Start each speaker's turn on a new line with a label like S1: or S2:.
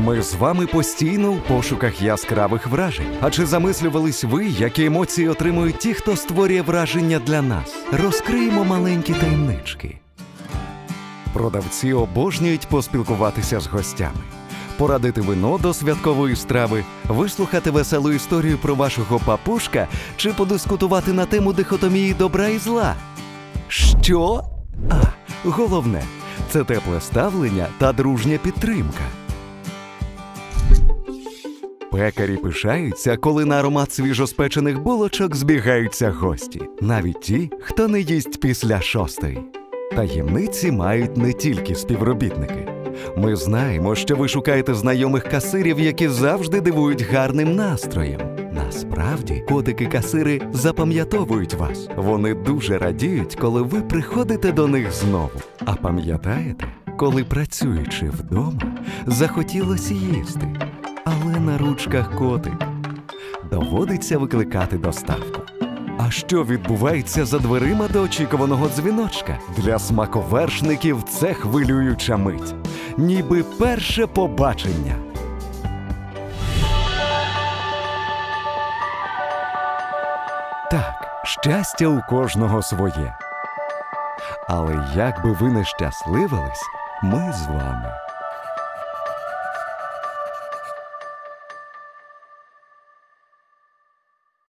S1: Ми з вами постійно в пошуках яскравих вражень. А чи замислювались ви, які емоції отримують ті, хто створює враження для нас? Розкриємо маленькі таємнички. Продавці обожнюють поспілкуватися з гостями, порадити вино до святкової страви, вислухати веселу історію про вашого папушка чи подискутувати на тему дихотомії добра і зла. Що? Головне – це тепле ставлення та дружня підтримка. Пекарі пишаються, коли на аромат свіжоспечених булочок збігаються гості. Навіть ті, хто не їсть після 6-ї. Таємниці мають не тільки співробітники. Ми знаємо, що ви шукаєте знайомих касирів, які завжди дивують гарним настроєм. Насправді, котики-касири запам'ятовують вас. Вони дуже радіють, коли ви приходите до них знову. А пам'ятаєте, коли, працюючи вдома, захотілося їсти? Але на ручках котик. Доводиться викликати доставку. А що відбувається за дверима до очікуваного дзвіночка? Для смаковершників це хвилююча мить. Ніби перше побачення. Так, щастя у кожного своє. Але як би ви не щасливились, ми з вами.